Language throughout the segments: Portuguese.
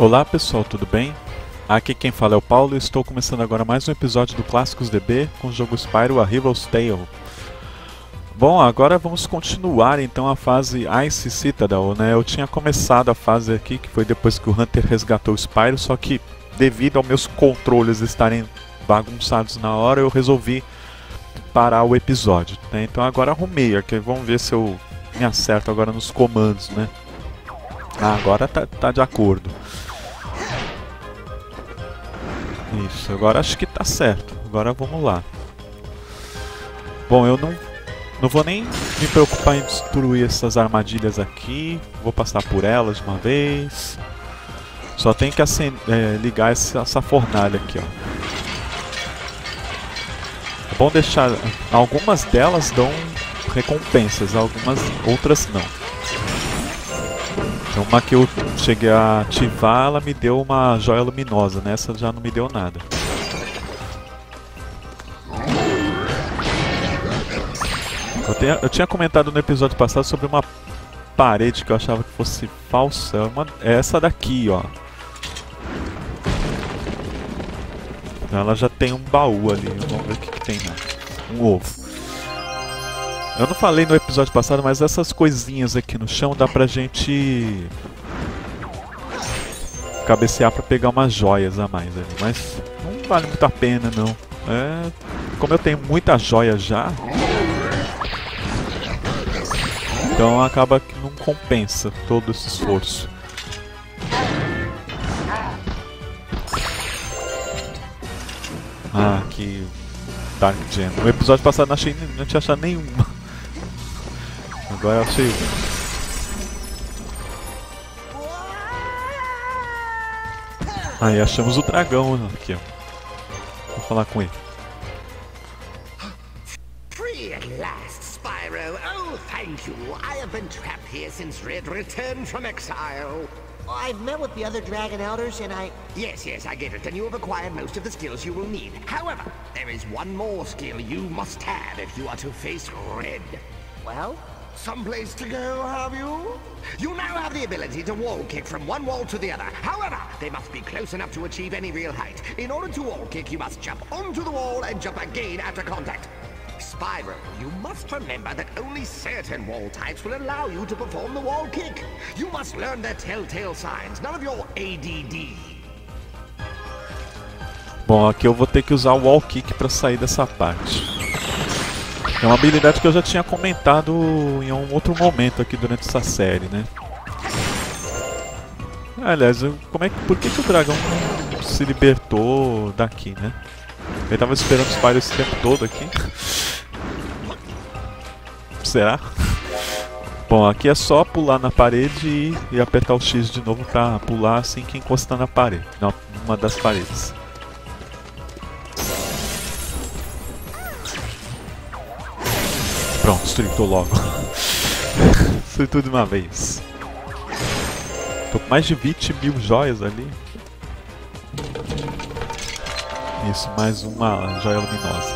Olá pessoal, tudo bem? Aqui quem fala é o Paulo e estou começando agora mais um episódio do Clássicos DB com o jogo Spyro A Hero's Tale. Bom, agora vamos continuar então a fase Ice Citadel, né? Eu tinha começado a fase aqui, que foi depois que o Hunter resgatou o Spyro, só que devido aos meus controles estarem bagunçados na hora, eu resolvi parar o episódio, né? Então agora arrumei aqui, vamos ver se eu me acerto agora nos comandos, né? Ah, agora tá de acordo. Isso, agora acho que tá certo. Agora vamos lá. Bom, eu não vou nem me preocupar em destruir essas armadilhas aqui. Vou passar por elas de uma vez. Só tem que ligar essa fornalha aqui, ó. É bom deixar... Algumas delas dão recompensas, algumas outras não. Então, uma que eu cheguei a ativar, ela me deu uma joia luminosa. Nessa já não me deu nada. Eu tinha comentado no episódio passado sobre uma parede que eu achava que fosse falsa. É essa daqui, ó. Ela já tem um baú ali. Vamos ver o que tem lá. Um ovo. Eu não falei no episódio passado, mas essas coisinhas aqui no chão dá pra gente cabecear pra pegar umas joias a mais ali. Mas não vale muito a pena, não. Como eu tenho muita joia já, então acaba que não compensa todo esse esforço. Ah, que Dark Gem. No episódio passado não tinha achado nenhuma. Agora eu achei. Aí achamos o dragão aqui, ó. Vou falar com ele. Free at last, Spyro. Oh, thank you. I have been trapped here since Red returned from exile. I've met with the other Dragon Elders and Yes, I get it, and you have acquired most of the skills you will need. However, there is one more skill you must have if you are to face Red. well, Someplace to go, have you? You now have the ability to wall kick from one wall to the other. However, they must be close enough to achieve any real height. In order to wall kick, you must jump onto the wall and jump again after contact. Spyro, you must remember that only certain wall types will allow you to perform the wall kick. You must learn their telltale signs, none of your ADD. Bom, aqui eu vou ter que usar o wall kick pra sair dessa parte. É uma habilidade que eu já tinha comentado em um outro momento aqui durante essa série, né? Aliás, por que o dragão não se libertou daqui, né? Ele tava esperando os Spyro esse tempo todo aqui. Será? Bom, aqui é só pular na parede e apertar o X de novo pra pular assim que encostar na parede. Não, uma das paredes. Pronto, destruiu logo. Destruiu tudo de uma vez. Tô com mais de 20 mil joias ali. Isso, mais uma joia luminosa.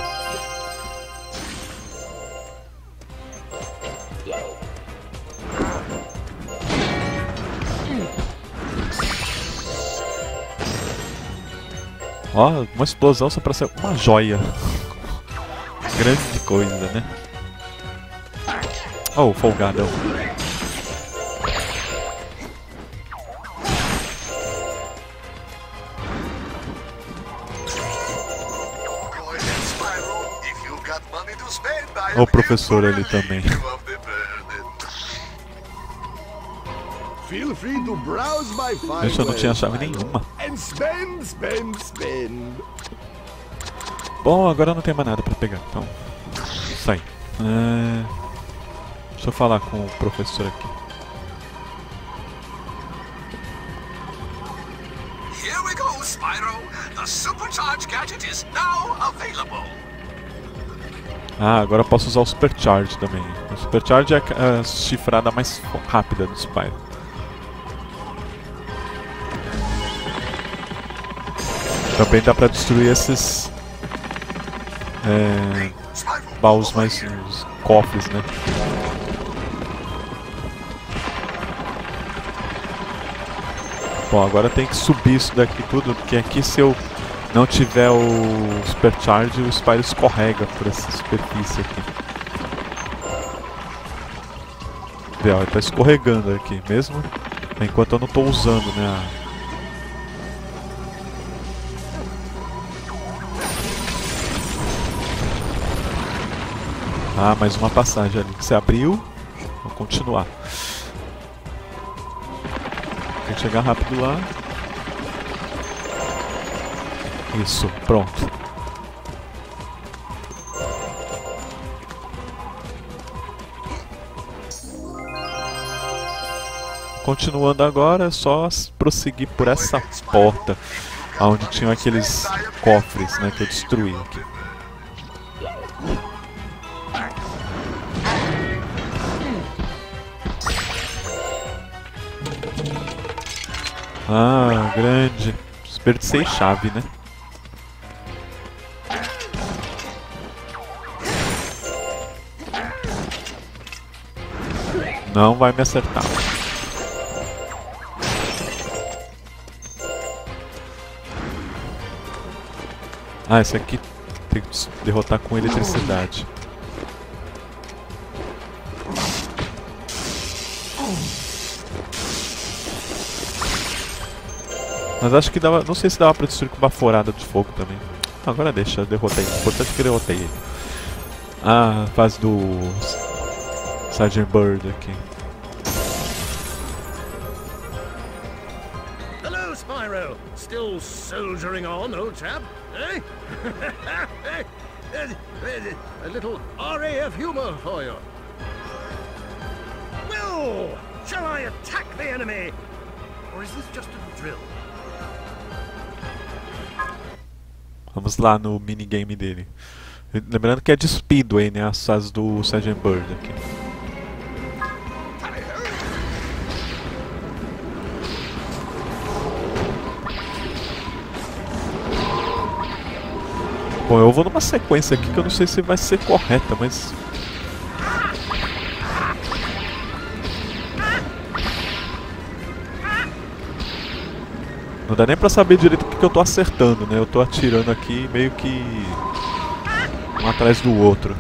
Ó, uma explosão só pra ser uma joia. Grande coisa, né? Oh, folgadão. O professor ali também. Feel free to browse my fine Deixa, eu não tinha chave nenhuma. and spend. Bom, agora não tem mais nada pra pegar, então sai. Deixa eu falar com o professor aqui. Here we go, Spyro. The supercharged gadget is now available. Ah, agora eu posso usar o Supercharge também. O Supercharge é a chifrada mais rápida do Spyro. Também dá pra destruir esses baús mais... os cofres, né? Bom, agora tem que subir isso daqui tudo, porque aqui se eu não tiver o Supercharge, o Spyro escorrega por essa superfície aqui. Vê, ó, ele tá escorregando aqui, mesmo enquanto eu não tô usando, né? Ah, mais uma passagem ali. Você abriu, vou continuar. Tem que chegar rápido lá. Isso, pronto. Continuando agora, é só prosseguir por essa porta, onde tinham aqueles cofres, né, que eu destruí aqui. Ah, grande. Desperdicei chave, né? Não vai me acertar. Ah, esse aqui tem que derrotar com eletricidade. Mas acho que dava. Não sei se dava pra destruir com baforada de fogo também. Agora deixa, eu derrotei. O importante é que eu derrotei ele. Ah, fase do Sgt. Bird aqui. Hello, Spyro. Still soldiering on, old chap? Eh? A little RAF humor for you. Well, shall I attack the enemy? Or is this just a drill? Vamos lá no minigame dele. Lembrando que é de Speedway, né? As fases do Sgt. Bird aqui. Bom, eu vou numa sequência aqui que eu não sei se vai ser correta, mas... Não dá nem pra saber direito o que eu tô acertando, né? Eu tô atirando aqui meio que... um atrás do outro.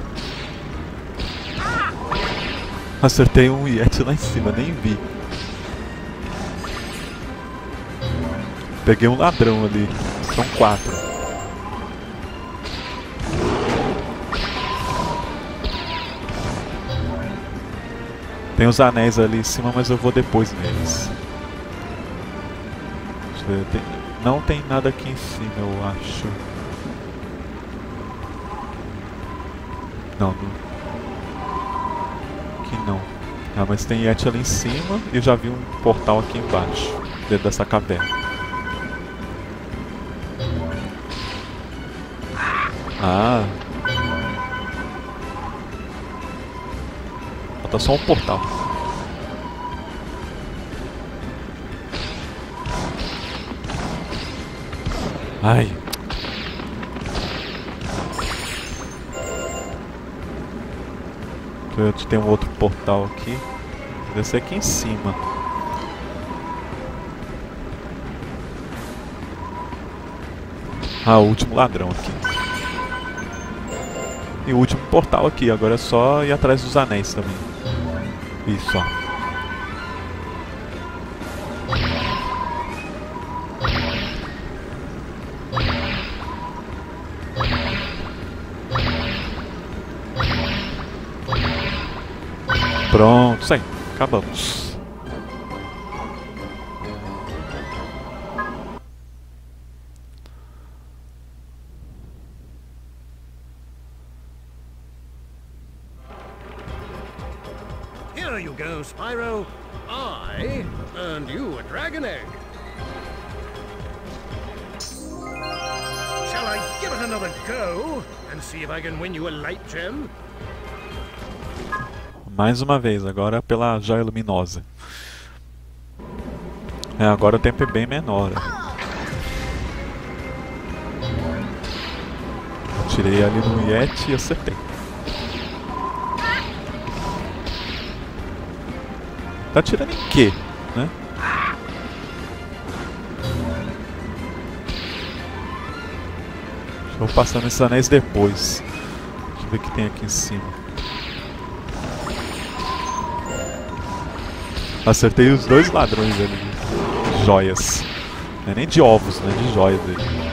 Acertei um Yeti lá em cima, nem vi. Peguei um ladrão ali. São 4. Tem os anéis ali em cima, mas eu vou depois neles. Deixa eu ver, não tem nada aqui em cima, eu acho. Não, aqui não. Ah, mas tem Yeti ali em cima e eu já vi um portal aqui embaixo, dentro dessa caverna. Ah. Falta só um portal. Ai. Tem um outro portal aqui. Deve ser aqui em cima. Ah, o último ladrão aqui. E o último portal aqui. Agora é só ir atrás dos anéis também. Isso, ó. Pronto, isso aí. Acabamos. Here you go, Spyro. I earned you a dragon egg. Shall I give it another go and see if I can win you a light gem? Mais uma vez, agora pela joia luminosa. É, agora o tempo é bem menor. Tirei ali no Yeti e acertei. Tá atirando em quê, né? Eu vou passar nesses anéis depois. Deixa eu ver o que tem aqui em cima. Acertei os dois ladrões ali de joias. Não é nem de ovos, né? De joias dele.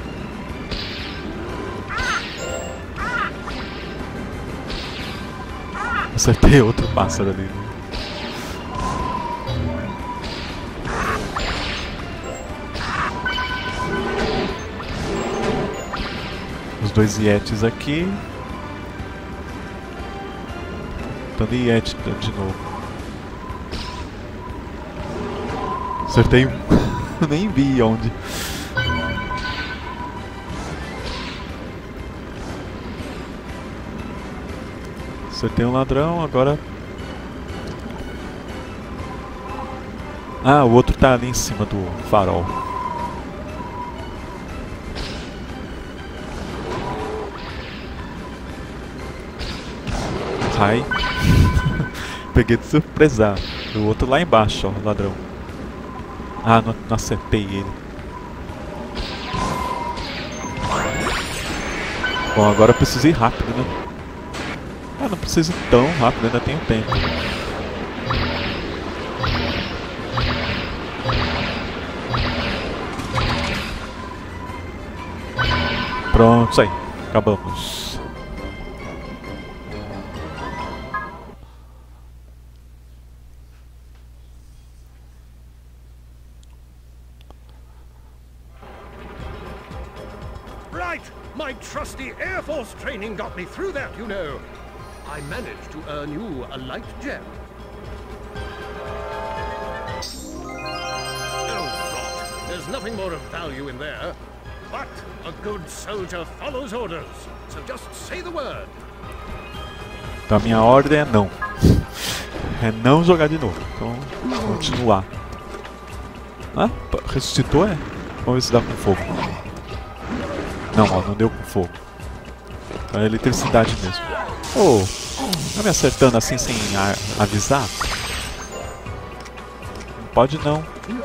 Acertei outro pássaro ali. Os dois Yetis aqui. Tentando Yeti de novo. Acertei um. Nem vi onde. Acertei um ladrão, agora... Ah, o outro tá ali em cima do farol. Ai. Peguei de surpresa. O outro lá embaixo, ó, o ladrão. Ah, não acertei ele. Bom, agora eu preciso ir rápido, né? Ah, não preciso ir tão rápido, ainda tenho tempo. Pronto, isso aí. Acabamos. Right! My trusty Air Force training got me through that, you know. I managed to earn you a light gem. Oh, rot. There's nothing more of value in there. But a good soldier follows orders. So just say the word. Então a minha ordem é não. É não jogar de novo. Então, continuar. Ah, ressuscitou, é? Vamos ver se dá com fogo. Não, ó, não deu com fogo. É eletricidade mesmo. Oh, tá me acertando assim sem avisar? Não pode não.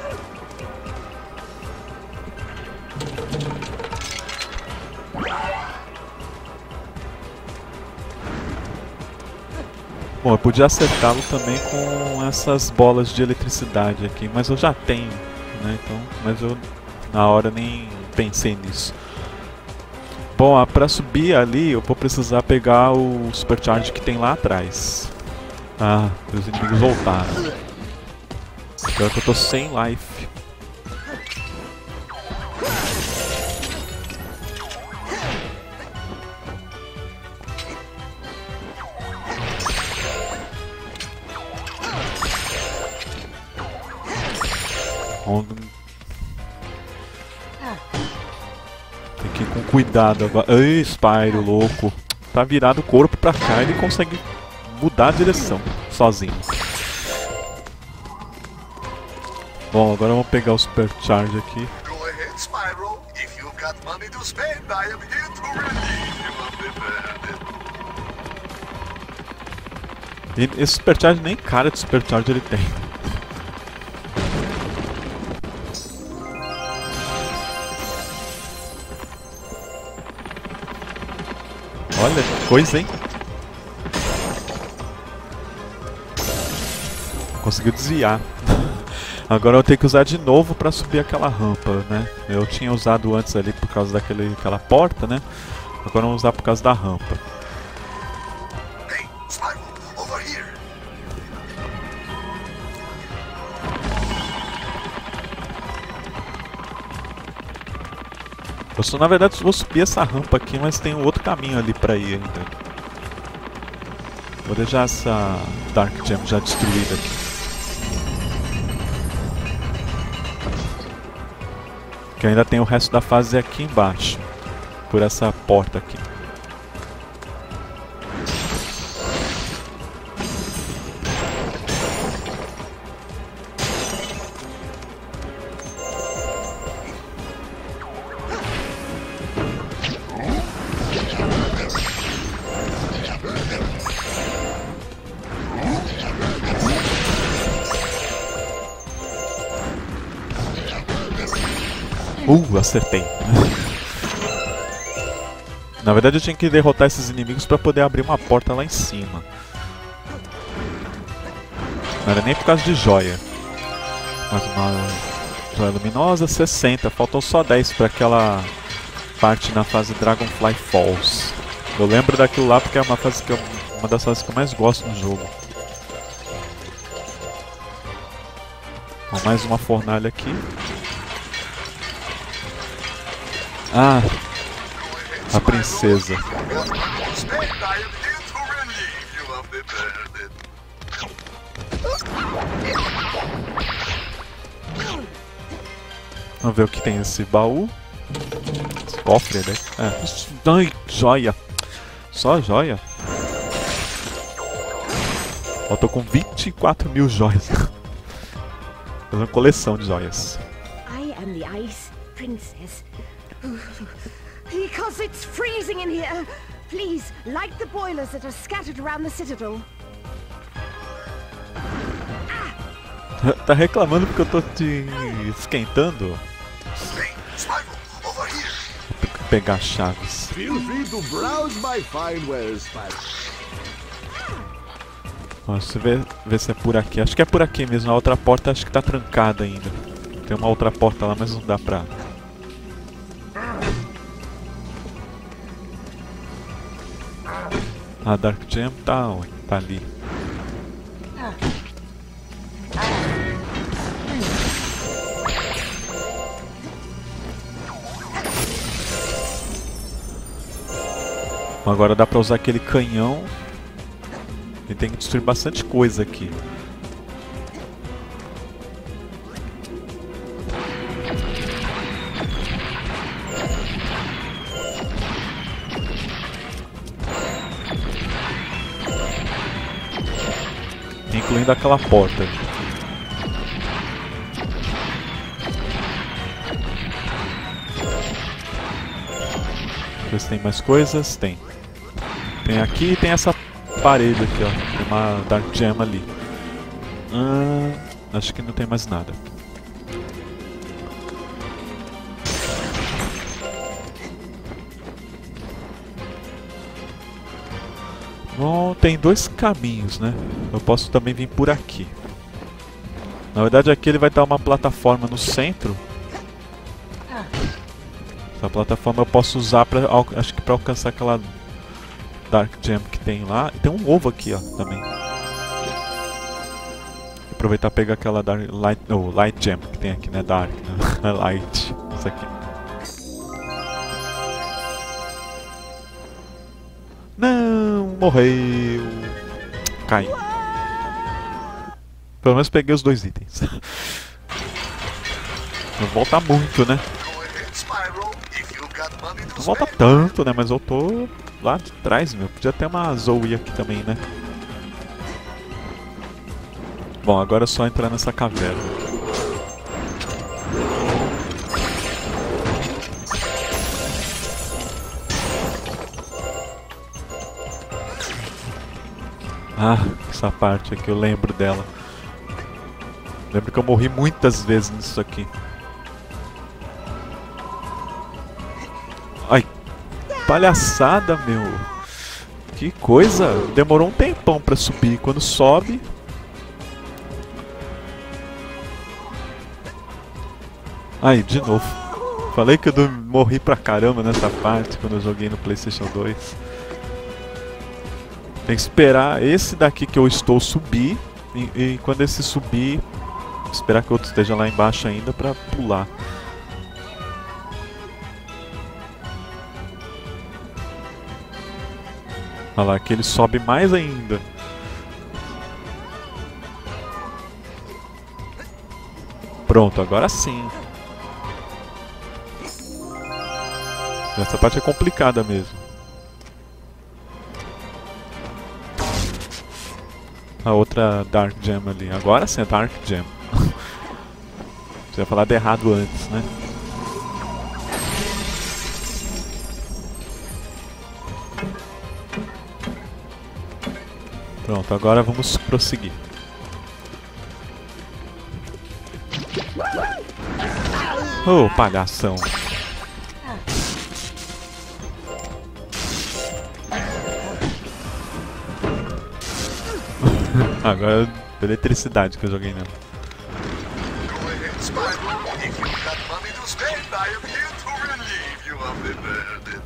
Bom, eu podia acertá-lo também com essas bolas de eletricidade aqui, mas eu já tenho, né? Então, mas eu na hora nem pensei nisso. Bom, para subir ali eu vou precisar pegar o Supercharge que tem lá atrás. Ah, os inimigos voltaram. Agora que eu tô sem life. Tem que ir com cuidado agora. Ei, Spyro, louco. Tá virado o corpo pra cá, ele consegue mudar a direção sozinho. Bom, agora vamos pegar o Supercharge aqui. Go ahead, Spyro. If you've got money to spend, I am here to relieve you of the burden. E esse Supercharge nem cara de Supercharge ele tem. Olha, que coisa, hein? Conseguiu desviar. Agora eu tenho que usar de novo para subir aquela rampa, né? Eu tinha usado antes ali por causa daquela porta, né? Agora vamos usar por causa da rampa. Hey, Spyro, over here. Eu só, na verdade, vou subir essa rampa aqui, mas tem um outro caminho ali pra ir ainda. Vou deixar essa Dark Gem já destruída aqui. Que ainda tem o resto da fase aqui embaixo. Por essa porta aqui. Acertei. Na verdade eu tinha que derrotar esses inimigos pra poder abrir uma porta lá em cima. Não era nem por causa de joia. Mas uma joia luminosa, 60. Faltam só 10 pra aquela parte na fase Dragonfly Falls. Eu lembro daquilo lá porque é uma fase que uma das fases que eu mais gosto no jogo. Ó, mais uma fornalha aqui. Ah, a princesa. Vamos ver o que tem nesse baú. Esse cofre, né? Ai, joia. Só joia. Eu tô com 24 mil joias. É uma coleção de joias. I am the Ice Princess. Because it's freezing in here. Please, light the boilers that are scattered around the citadel. Tá reclamando porque eu tô te esquentando? Vou ter que pegar chaves. Feel free to browse my fine wares, Spyro. Ó, deixa eu ver se é por aqui. Acho que é por aqui mesmo. A outra porta acho que tá trancada ainda. Tem uma outra porta lá, mas não dá pra... A Dark Gem tá ali. Agora dá pra usar aquele canhão. E tem que destruir bastante coisa aqui. Incluindo aquela porta. Ver se tem mais coisas. Tem. Tem aqui e tem essa parede aqui, ó. Tem uma Dark Gem ali. Acho que não tem mais nada. Bom, tem dois caminhos, né? Eu posso também vir por aqui. Na verdade aqui ele vai dar uma plataforma no centro. Essa plataforma eu posso usar pra, acho que pra alcançar aquela Dark Gem que tem lá. E tem um ovo aqui, ó, também. Aproveitar e pegar aquela Light Gem que tem aqui, né? Dark, né? Light. Isso aqui. Não, morreu. Caiu. Pelo menos peguei os dois itens. Não volta muito, né? Não volta tanto, né? Mas eu tô lá de trás, meu. Podia ter uma Zoe aqui também, né? Bom, agora é só entrar nessa caverna. Ah, essa parte aqui eu lembro dela. Lembro que eu morri muitas vezes nisso aqui. Ai, palhaçada, meu. Que coisa. Demorou um tempão pra subir. Quando sobe... Aí, de novo. Falei que eu morri pra caramba nessa parte quando eu joguei no PlayStation 2. Tem que esperar esse daqui que eu estou subir. E quando esse subir, esperar que o outro esteja lá embaixo ainda pra pular. Olha lá, que ele sobe mais ainda. Pronto, agora sim. Essa parte é complicada mesmo. A outra Dark Gem ali. Agora sim é Dark Gem. Tinha falado errado antes, né? Pronto, agora vamos prosseguir. Oh, palhação. Agora é eletricidade que eu joguei nela. Go ahead, Spyro. If you've got money to spend, I am here to relieve you of the burden.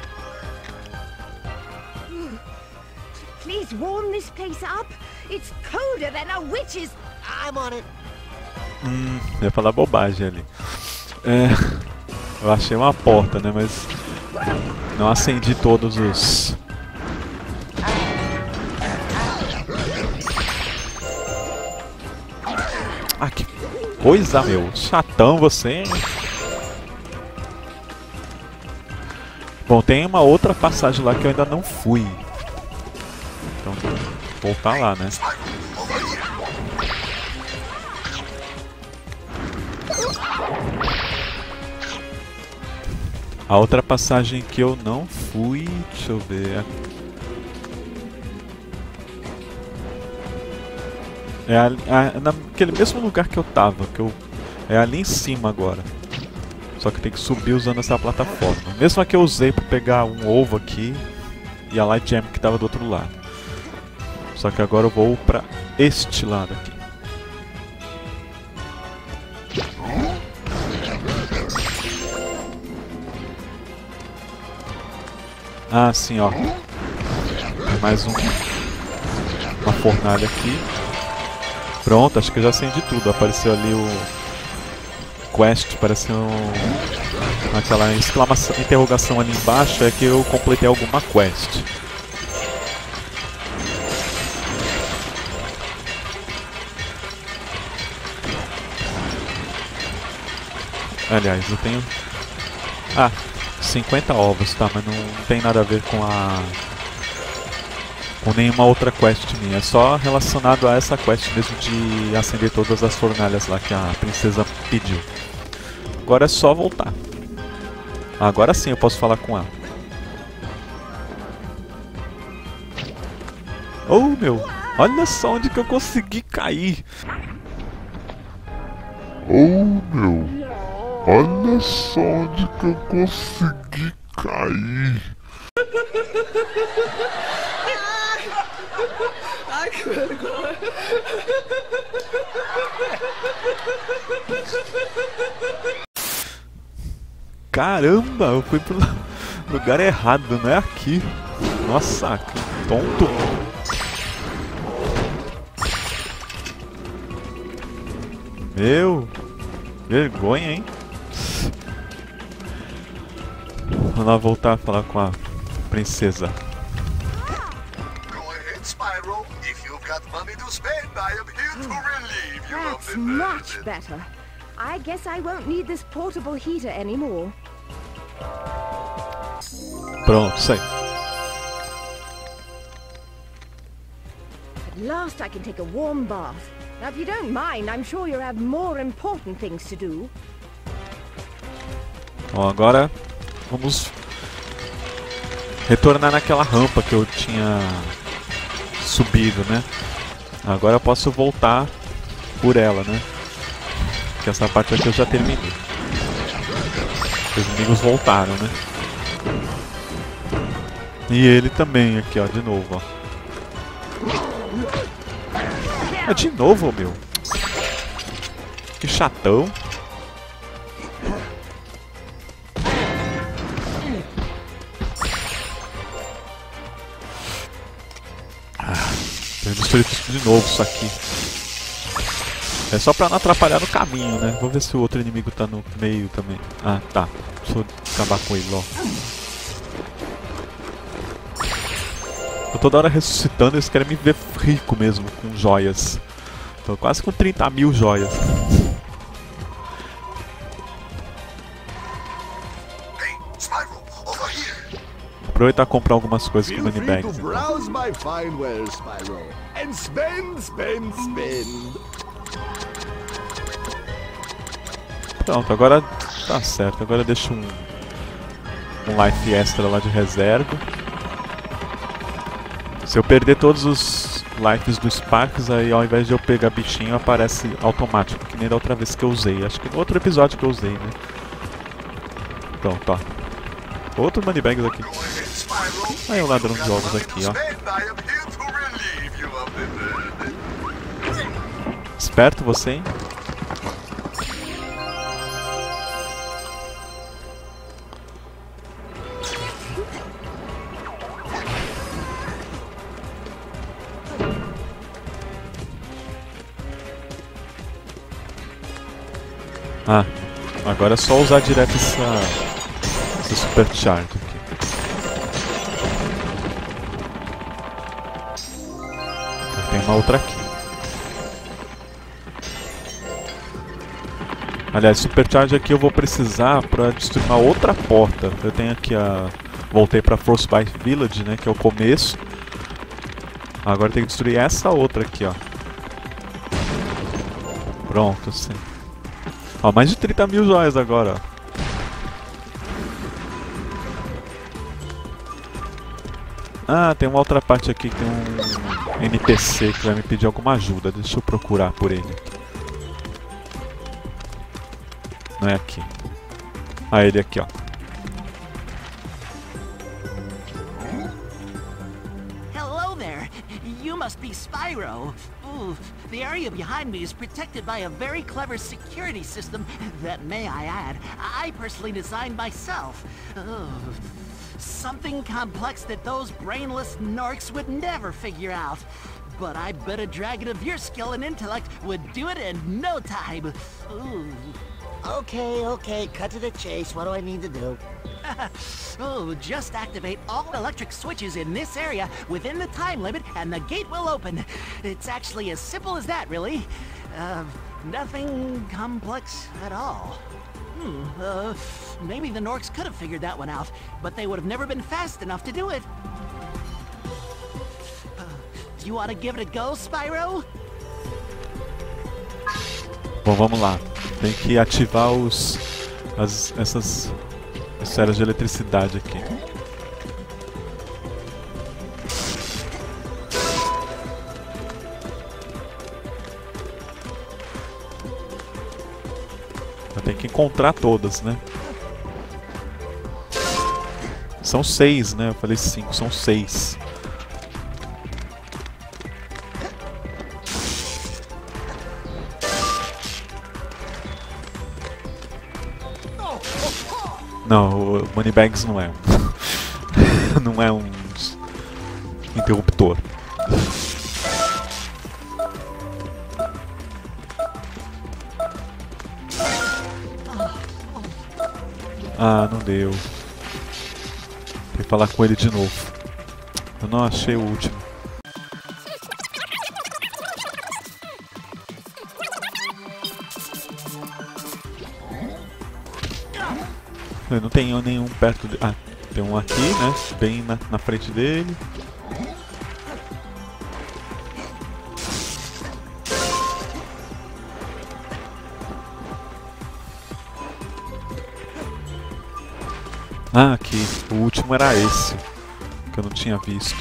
Please warm this place up. It's colder than a witch's. I'm on it. Eu ia falar bobagem ali. Eu achei uma porta, né? Mas não acendi todos os... Ah, que coisa, meu. Chatão você, hein? Bom, tem uma outra passagem lá que eu ainda não fui. Então, vou voltar lá, né? A outra passagem que eu não fui... Deixa eu ver... naquele mesmo lugar que eu tava, é ali em cima agora. Só que tem que subir usando essa plataforma. Mesma que eu usei para pegar um ovo aqui e a Light Gem que tava do outro lado. Só que agora eu vou para este lado aqui. Ah, sim, ó. Tem mais uma fornalha aqui. Pronto, acho que eu já acendi tudo. Apareceu ali o quest, apareceu aquela exclamação, interrogação ali embaixo, é que eu completei alguma quest. Aliás, eu tenho 50 ovos, tá? Mas não tem nada a ver com nenhuma outra quest minha. É só relacionado a essa quest mesmo de acender todas as fornalhas lá que a princesa pediu. Agora é só voltar. Agora sim eu posso falar com ela. Oh, meu! Olha só onde que eu consegui cair! Oh, meu! Olha só onde que eu consegui cair! Ai, que vergonha! Caramba, eu fui pro lugar errado, não é aqui. Nossa, que tonto. Meu, vergonha, hein? Vamos lá voltar a falar com a princesa. Go ahead, Spyro. If you've got money to spend, I am here to relieve you of That's the much burden. better. I guess I won't need this portable heater anymore. Pronto, isso aí. At last I can take a warm bath. Now, if you don't mind, I'm sure you have more important things to do. Bom, agora vamos retornar naquela rampa que eu tinha subido, né? Agora eu posso voltar por ela, né? Porque essa parte aqui eu já terminei. Os inimigos voltaram, né? E ele também aqui, ó, de novo, ó. É de novo, meu. Que chatão. Tem destruído de novo isso aqui. É só pra não atrapalhar no caminho, né? Vou ver se o outro inimigo tá no meio também. Ah, tá. Deixa eu acabar com ele, ó. Eu toda hora ressuscitando, eles querem me ver rico mesmo, com joias. Tô quase com 30 mil joias. Hey, Spyro, over here. Aproveitar e comprar algumas coisas com Feel money free bags. to Então. browse my fine wares, Spyro, and spend, spend, spend. Pronto, agora tá certo. Agora eu deixo um life extra lá de reserva. Se eu perder todos os lives dos Sparks, aí ao invés de eu pegar bichinho, aparece automático, que nem da outra vez que eu usei. Acho que no outro episódio que eu usei, né? Pronto, ó. Outro money bags aqui. Go ahead, Spyro. Aí o ladrão de jogos aqui, ó. Spend, I am here to relieve you of the burden. Esperto você, hein? Ah, agora é só usar direto esse supercharge aqui. Tem uma outra aqui. Aliás, supercharge aqui eu vou precisar para destruir uma outra porta. Eu tenho aqui a... Voltei para Frostbite Village, né, que é o começo. Agora tem que destruir essa outra aqui, ó. Pronto, sim. Ó, mais de 30 mil joias agora, ó. Ah, tem uma outra parte aqui que tem um NPC que vai me pedir alguma ajuda. Deixa eu procurar por ele. Não é aqui. Ah, ele aqui, ó. Hello there. You must be Spyro. Ooh, the area behind me is protected by a very clever security system that, may I add, I personally designed myself. Something complex that those brainless Norks would never figure out. But I bet a dragon of your skill and intellect would do it in no time. Ooh. Okay, cut to the chase. What do I need to do? Oh, just activate all electric switches in this area within the time limit and the gate will open. It's actually as simple as that, really. Nothing complex at all. Maybe the Norks could have figured that one out, but they would have never been fast enough to do it. Do you want to give it a go, Spyro? Bom, vamos lá. Tem que ativar essas esferas de eletricidade aqui. Eu tenho que encontrar todas, né? São 6, né? Eu falei 5, são 6. Não, o Moneybags não é não é um interruptor. Ah, não deu. Tem que falar com ele de novo. Eu não achei o último. Eu não tenho nenhum perto de... Ah, tem um aqui, né? Bem na frente dele. Ah, aqui. O último era esse. Que eu não tinha visto.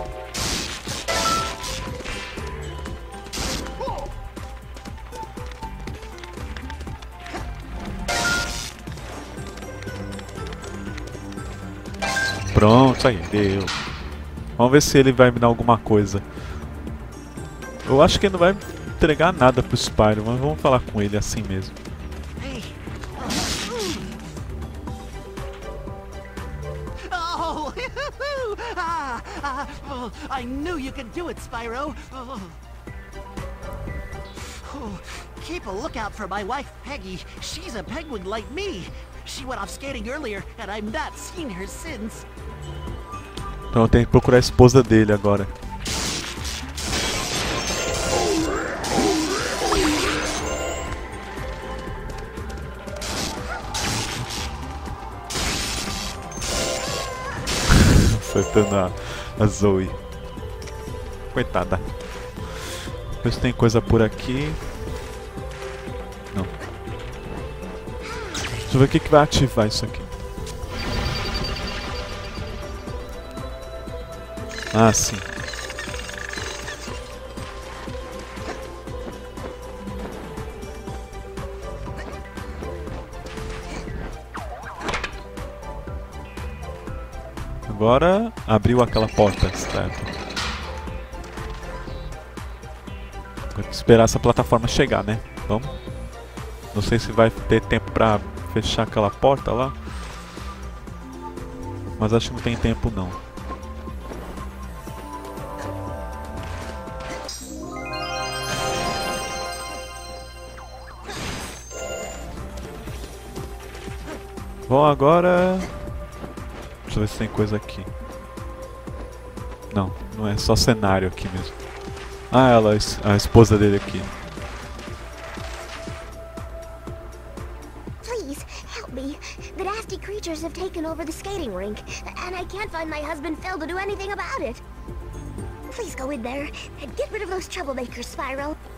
Pronto, aí, deu. Vamos ver se ele vai me dar alguma coisa. Eu acho que ele não vai entregar nada pro Spyro, mas vamos falar com ele assim mesmo. I knew you could do it, Spyro. Keep a lookout for my wife, Peggy. She's a penguin like me. She went off skating earlier, and I've not seen her since. Então eu tenho que procurar a esposa dele agora. Acertando a Zoe. Coitada. Ver se tem coisa por aqui. Não. Deixa eu ver o que vai ativar isso aqui. Ah, sim. Agora abriu aquela porta, certo? esperar essa plataforma chegar, né? Vamos. Não sei se vai ter tempo pra fechar aquela porta lá. Mas acho que não tem tempo não. Bom, agora... Deixa eu ver se tem coisa aqui. Não, não é só cenário aqui mesmo. Ah, ela, a esposa dele aqui. Please, help me. The nasty creatures have taken over the skating rink, and I can't find my husband Phil to do anything about it. Please go in there and get rid of those troublemakers, Spyro.